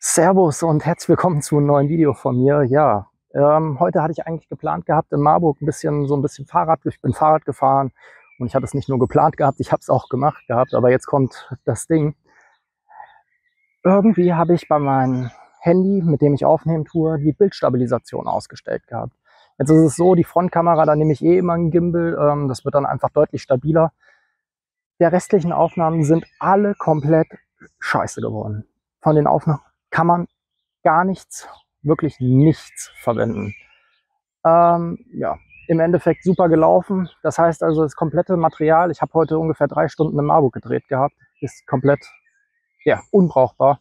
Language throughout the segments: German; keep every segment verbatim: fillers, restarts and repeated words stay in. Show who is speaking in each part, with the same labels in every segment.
Speaker 1: Servus und herzlich willkommen zu einem neuen Video von mir. Ja, ähm, heute hatte ich eigentlich geplant gehabt, in Marburg ein bisschen so ein bisschen Fahrrad. Ich bin Fahrrad gefahren und ich hatte es nicht nur geplant gehabt, ich habe es auch gemacht gehabt. Aber jetzt kommt das Ding. Irgendwie habe ich bei meinem Handy, mit dem ich aufnehmen tue, die Bildstabilisation ausgestellt gehabt. Jetzt ist es so, die Frontkamera, da nehme ich eh immer einen Gimbal. Ähm, das wird dann einfach deutlich stabiler. Der restlichen Aufnahmen sind alle komplett scheiße geworden. Von den Aufnahmen kann man gar nichts, wirklich nichts verwenden. Ähm, ja, im Endeffekt super gelaufen. Das heißt also, das komplette Material, ich habe heute ungefähr drei Stunden in Marburg gedreht gehabt, ist komplett ja, unbrauchbar.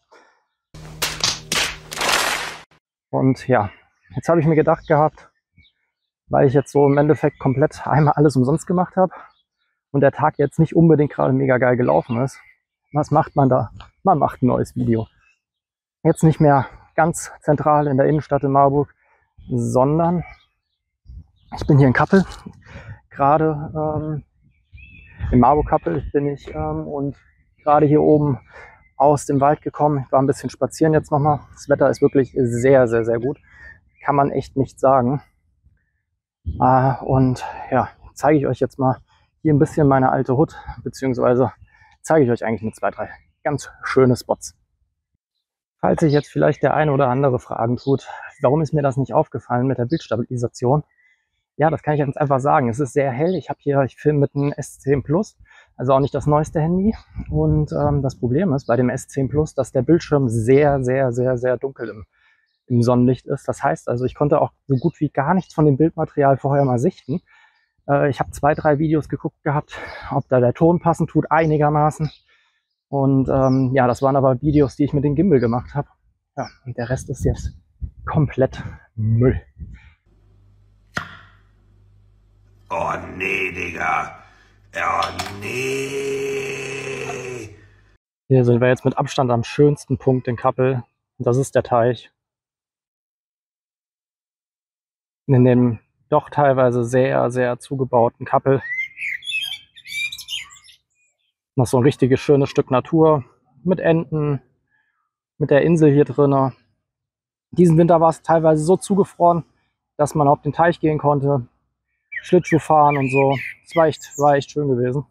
Speaker 1: Und ja, jetzt habe ich mir gedacht gehabt, weil ich jetzt so im Endeffekt komplett einmal alles umsonst gemacht habe und der Tag jetzt nicht unbedingt gerade mega geil gelaufen ist, was macht man da? Man macht ein neues Video. Jetzt nicht mehr ganz zentral in der Innenstadt in Marburg, sondern ich bin hier in Kappel, gerade ähm, in Marburg-Kappel bin ich ähm, und gerade hier oben aus dem Wald gekommen. Ich war ein bisschen spazieren jetzt nochmal. Das Wetter ist wirklich sehr, sehr, sehr gut. Kann man echt nicht sagen. Äh, und ja, zeige ich euch jetzt mal hier ein bisschen meine alte Hut, beziehungsweise zeige ich euch eigentlich mit zwei, drei ganz schöne Spots. Falls sich jetzt vielleicht der eine oder andere fragen tut, warum ist mir das nicht aufgefallen mit der Bildstabilisation? Ja, das kann ich ganz einfach sagen. Es ist sehr hell. Ich habe hier, ich filme mit einem S zehn Plus, also auch nicht das neueste Handy. Und ähm, das Problem ist bei dem S zehn Plus, dass der Bildschirm sehr, sehr, sehr, sehr dunkel im, im Sonnenlicht ist. Das heißt also, ich konnte auch so gut wie gar nichts von dem Bildmaterial vorher mal sichten. Äh, ich habe zwei, drei Videos geguckt gehabt, ob da der Ton passen tut, einigermaßen. Und ähm, ja, das waren aber Videos, die ich mit dem Gimbal gemacht habe. Ja, und der Rest ist jetzt komplett Müll.
Speaker 2: Oh nee, Digga. Oh nee.
Speaker 1: Hier sind wir jetzt mit Abstand am schönsten Punkt in Kappel. Und das ist der Teich. In dem doch teilweise sehr, sehr zugebauten Kappel. Noch so ein richtiges schönes Stück Natur mit Enten, mit der Insel hier drin. Diesen Winter war es teilweise so zugefroren, dass man auf den Teich gehen konnte, Schlittschuh fahren und so. Es war echt, war echt schön gewesen.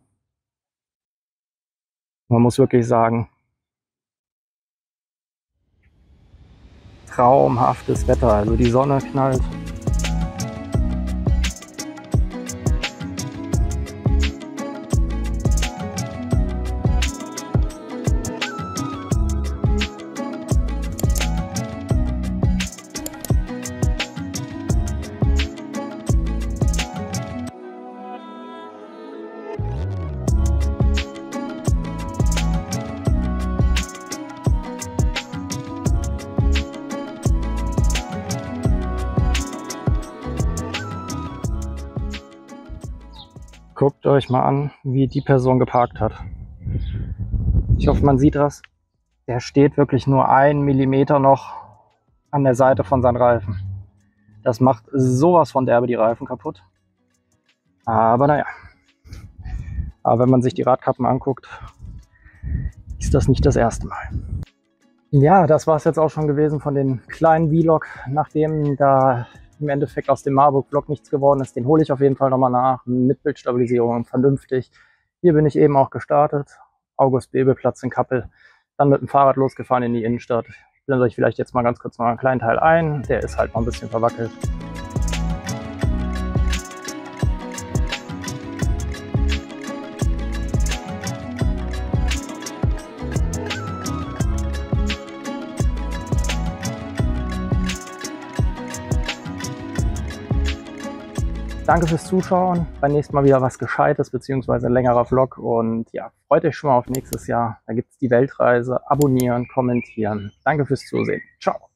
Speaker 1: Man muss wirklich sagen, traumhaftes Wetter. Also die Sonne knallt. Guckt euch mal an, wie die Person geparkt hat. Ich hoffe, man sieht das. Der steht wirklich nur einen Millimeter noch an der Seite von seinen Reifen. Das macht sowas von derbe die Reifen kaputt. Aber naja. Aber wenn man sich die Radkappen anguckt, ist das nicht das erste Mal. Ja, das war es jetzt auch schon gewesen von dem kleinen Vlog, nachdem da im Endeffekt aus dem Marburg-Vlog nichts geworden ist. Den hole ich auf jeden Fall nochmal nach, mit Bildstabilisierung, vernünftig. Hier bin ich eben auch gestartet, August-Bebel-Platz in Kappel, dann mit dem Fahrrad losgefahren in die Innenstadt. Ich blende euch vielleicht jetzt mal ganz kurz mal einen kleinen Teil ein, der ist halt noch ein bisschen verwackelt. Danke fürs Zuschauen. Beim nächsten Mal wieder was Gescheites, beziehungsweise ein längerer Vlog. Und ja, freut euch schon mal auf nächstes Jahr. Da gibt es die Weltreise. Abonnieren, kommentieren. Danke fürs Zusehen. Ciao.